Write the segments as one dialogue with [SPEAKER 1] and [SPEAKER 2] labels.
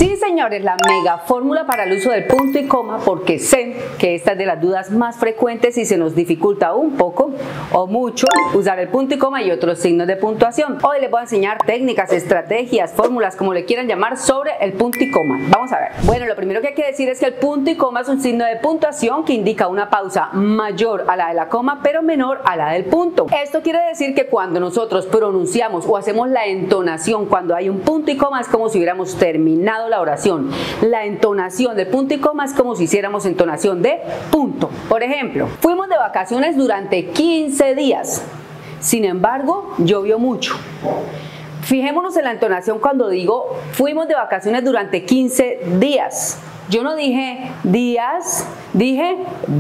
[SPEAKER 1] Sí, señores, la mega fórmula para el uso del punto y coma, porque sé que esta es de las dudas más frecuentes y se nos dificulta un poco o mucho usar el punto y coma y otros signos de puntuación. Hoy les voy a enseñar técnicas, estrategias, fórmulas, como le quieran llamar, sobre el punto y coma. Vamos a ver. Bueno, lo primero que hay que decir es que el punto y coma es un signo de puntuación que indica una pausa mayor a la de la coma, pero menor a la del punto. Esto quiere decir que cuando nosotros pronunciamos o hacemos la entonación cuando hay un punto y coma, es como si hubiéramos terminado la oración. La entonación del punto y coma es como si hiciéramos entonación de punto. Por ejemplo, fuimos de vacaciones durante 15 días. Sin embargo, llovió mucho. Fijémonos en la entonación cuando digo fuimos de vacaciones durante 15 días. Yo no dije días, dije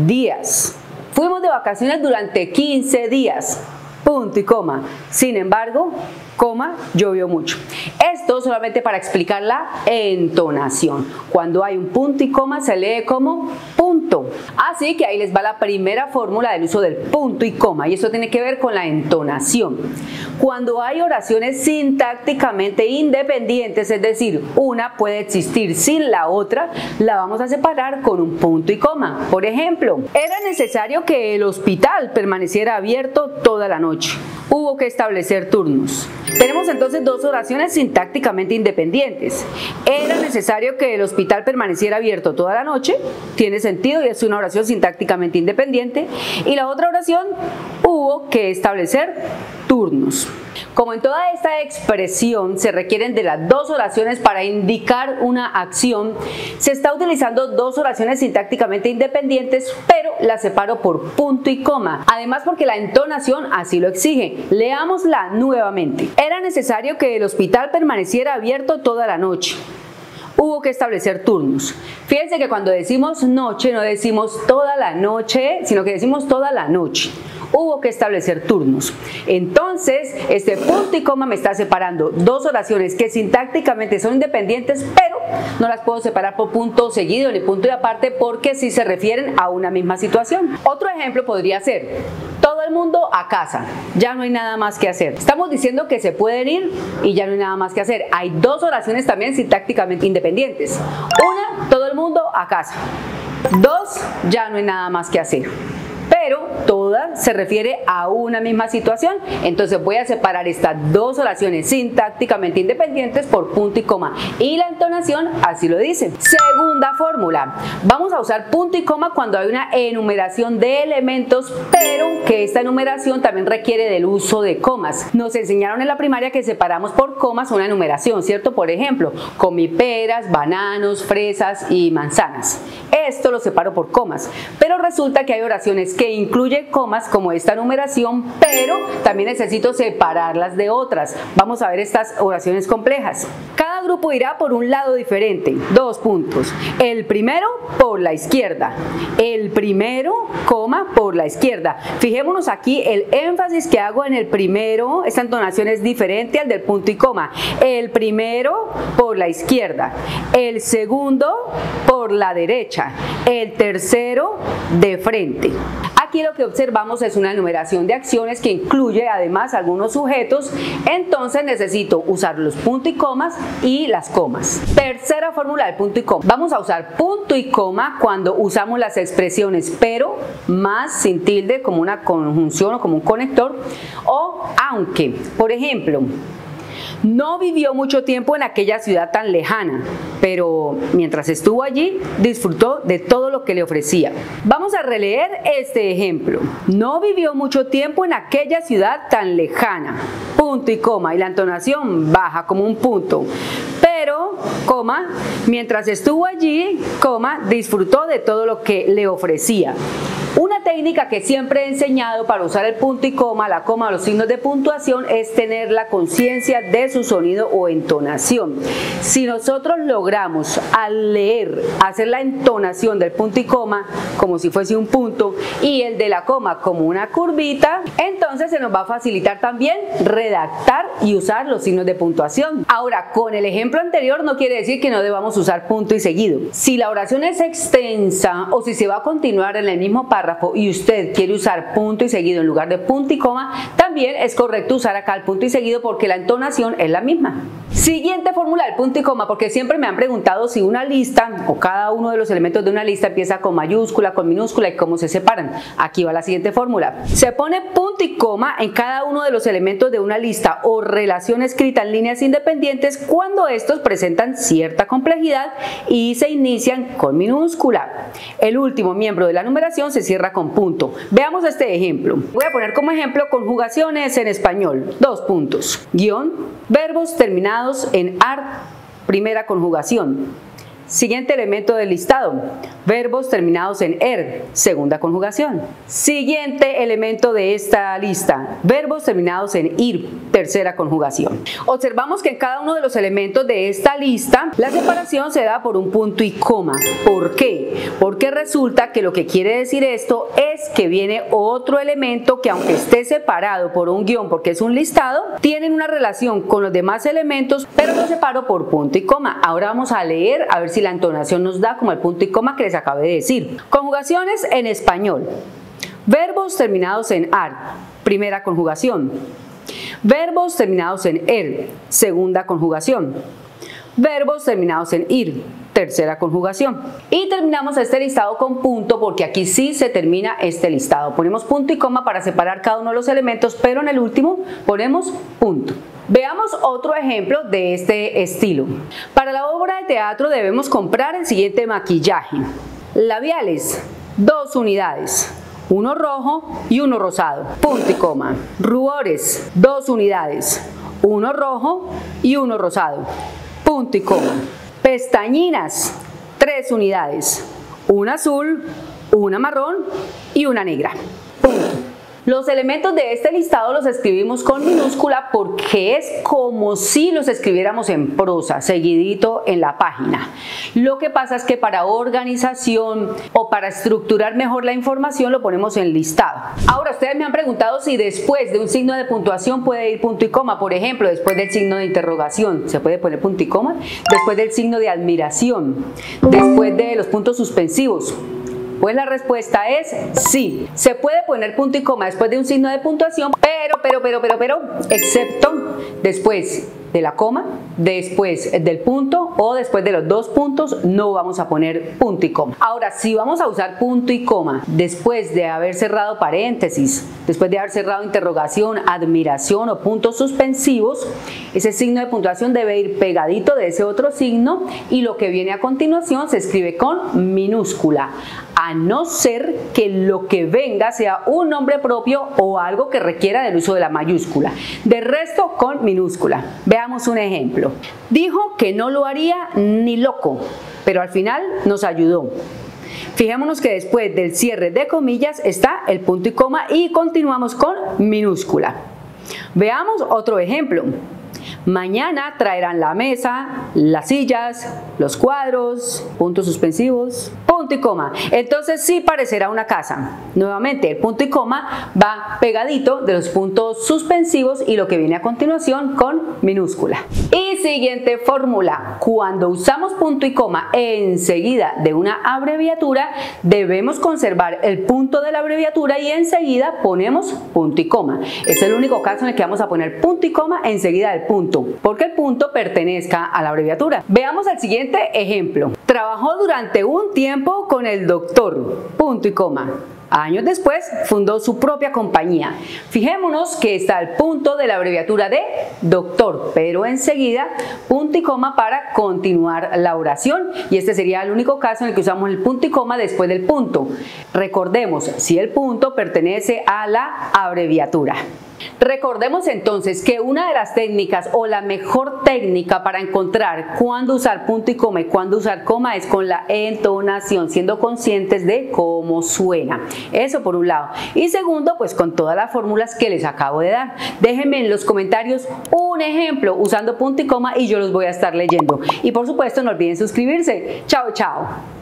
[SPEAKER 1] días. Fuimos de vacaciones durante 15 días. Punto y coma. Sin embargo, coma, llovió mucho. Esto solamente para explicar la entonación. Cuando hay un punto y coma se lee como punto. Así que ahí les va la primera fórmula del uso del punto y coma, y eso tiene que ver con la entonación. Cuando hay oraciones sintácticamente independientes, es decir, una puede existir sin la otra, la vamos a separar con un punto y coma. Por ejemplo, era necesario que el hospital permaneciera abierto toda la noche. Hubo que establecer turnos. Tenemos entonces dos oraciones sintácticamente independientes. Era necesario que el hospital permaneciera abierto toda la noche. Tiene sentido y es una oración sintácticamente independiente. Y la otra oración, hubo que establecer turnos. Como en toda esta expresión se requieren de las dos oraciones para indicar una acción, se está utilizando dos oraciones sintácticamente independientes, pero las separo por punto y coma. Además, porque la entonación así lo exige. Leámosla nuevamente. Era necesario que el hospital permaneciera abierto toda la noche. Hubo que establecer turnos. Fíjense que cuando decimos noche no decimos toda la noche, sino que decimos toda la noche. Hubo que establecer turnos. Entonces, este punto y coma me está separando dos oraciones que sintácticamente son independientes, pero no las puedo separar por punto seguido ni punto y aparte, porque sí se refieren a una misma situación. Otro ejemplo podría ser: todo el mundo a casa, ya no hay nada más que hacer. Estamos diciendo que se pueden ir y ya no hay nada más que hacer. Hay dos oraciones también sintácticamente independientes. Una, todo el mundo a casa. Dos, ya no hay nada más que hacer. Pero toda se refiere a una misma situación. Entonces voy a separar estas dos oraciones sintácticamente independientes por punto y coma, y la entonación así lo dice. Segunda fórmula: vamos a usar punto y coma cuando hay una enumeración de elementos, pero que esta enumeración también requiere del uso de comas. Nos enseñaron en la primaria que separamos por comas una enumeración, ¿cierto? Por ejemplo, comí peras, bananos, fresas y manzanas. Esto lo separo por comas, pero resulta que hay oraciones que incluyen comas como esta numeración, pero también necesito separarlas de otras. Vamos a ver estas oraciones complejas. Cada grupo irá por un lado diferente. Dos puntos. El primero por la izquierda. El primero, coma, por la izquierda. Fijémonos aquí el énfasis que hago en el primero. Esta entonación es diferente al del punto y coma. El primero por la izquierda. El segundo por la derecha. El tercero de frente. Aquí lo que observamos es una enumeración de acciones que incluye además algunos sujetos, entonces necesito usar los puntos y comas y las comas. Tercera fórmula del punto y coma. Vamos a usar punto y coma cuando usamos las expresiones pero, más, sin tilde, como una conjunción o como un conector, o aunque. Por ejemplo, no vivió mucho tiempo en aquella ciudad tan lejana, pero mientras estuvo allí disfrutó de todo lo que le ofrecía. Vamos a releer este ejemplo. No vivió mucho tiempo en aquella ciudad tan lejana. Punto y coma, y la entonación baja como un punto. Pero, coma, mientras estuvo allí, coma, disfrutó de todo lo que le ofrecía. Una técnica que siempre he enseñado para usar el punto y coma, la coma o los signos de puntuación es tener la conciencia de su sonido o entonación. Si nosotros logramos al leer hacer la entonación del punto y coma como si fuese un punto y el de la coma como una curvita, entonces se nos va a facilitar también redactar y usar los signos de puntuación. Ahora, con el ejemplo anterior no quiere decir que no debamos usar punto y seguido. Si la oración es extensa o si se va a continuar en el mismo párrafo y y usted quiere usar punto y seguido en lugar de punto y coma, también es correcto usar acá el punto y seguido porque la entonación es la misma. Siguiente fórmula del punto y coma, porque siempre me han preguntado si una lista o cada uno de los elementos de una lista empieza con mayúscula, con minúscula y cómo se separan. Aquí va la siguiente fórmula. Se pone punto y coma en cada uno de los elementos de una lista o relación escrita en líneas independientes cuando estos presentan cierta complejidad y se inician con minúscula. El último miembro de la numeración se cierra con punto. Veamos este ejemplo. Voy a poner como ejemplo conjugaciones en español. 2 puntos. Guión, verbos terminados en AR, primera conjugación. Siguiente elemento del listado, verbos terminados en ER, segunda conjugación. Siguiente elemento de esta lista, verbos terminados en IR, tercera conjugación. Observamos que en cada uno de los elementos de esta lista, la separación se da por un punto y coma. ¿Por qué? Porque resulta que lo que quiere decir esto es que viene otro elemento que, aunque esté separado por un guión porque es un listado, tienen una relación con los demás elementos, pero lo separo por punto y coma. Ahora vamos a leer a ver si la entonación nos da como el punto y coma que les acabé de decir. Conjugaciones en español. Verbos terminados en AR, primera conjugación. Verbos terminados en ER, segunda conjugación. Verbos terminados en IR, tercera conjugación. Y terminamos este listado con punto porque aquí sí se termina este listado. Ponemos punto y coma para separar cada uno de los elementos, pero en el último ponemos punto. Veamos otro ejemplo de este estilo. Para la obra de teatro debemos comprar el siguiente maquillaje. Labiales, 2 unidades. Uno rojo y uno rosado. Punto y coma. Rubores, 2 unidades. Uno rojo y uno rosado. Punto y coma. Pestañinas, 3 unidades. Una azul, una marrón y una negra. Punto. Los elementos de este listado los escribimos con minúscula porque es como si los escribiéramos en prosa, seguidito en la página. Lo que pasa es que para organización o para estructurar mejor la información lo ponemos en listado. Ahora, ustedes me han preguntado si después de un signo de puntuación puede ir punto y coma. Por ejemplo, después del signo de interrogación, ¿se puede poner punto y coma? Después del signo de admiración, después de los puntos suspensivos. Pues la respuesta es sí. Se puede poner punto y coma después de un signo de puntuación, pero, excepto después de la coma, después del punto o después de los 2 puntos no vamos a poner punto y coma. Ahora, si vamos a usar punto y coma después de haber cerrado paréntesis, después de haber cerrado interrogación, admiración o puntos suspensivos, ese signo de puntuación debe ir pegadito de ese otro signo y lo que viene a continuación se escribe con minúscula, a no ser que lo que venga sea un nombre propio o algo que requiera del uso de la mayúscula. De resto, con minúscula. Veamos un ejemplo. Dijo que no lo haría ni loco, pero al final nos ayudó. Fijémonos que después del cierre de comillas está el punto y coma y continuamos con minúscula. Veamos otro ejemplo. Mañana traerán la mesa, las sillas, los cuadros, puntos suspensivos, punto y coma. Entonces sí parecerá una casa. Nuevamente el punto y coma va pegadito de los puntos suspensivos y lo que viene a continuación con minúscula. Y siguiente fórmula. Cuando usamos punto y coma enseguida de una abreviatura, debemos conservar el punto de la abreviatura y enseguida ponemos punto y coma. Es el único caso en el que vamos a poner punto y coma enseguida del punto, porque el punto pertenezca a la abreviatura. Veamos el siguiente ejemplo. Trabajó durante un tiempo con el doctor, punto y coma. Años después fundó su propia compañía. Fijémonos que está el punto de la abreviatura de doctor, pero enseguida punto y coma para continuar la oración, y este sería el único caso en el que usamos el punto y coma después del punto. Recordemos, si el punto pertenece a la abreviatura. Recordemos entonces que una de las técnicas o la mejor técnica para encontrar cuándo usar punto y coma y cuándo usar coma es con la entonación, siendo conscientes de cómo suena. Eso por un lado. Y segundo, pues con todas las fórmulas que les acabo de dar. Déjenme en los comentarios un ejemplo usando punto y coma y yo los voy a estar leyendo. Y por supuesto no olviden suscribirse. Chao, chao.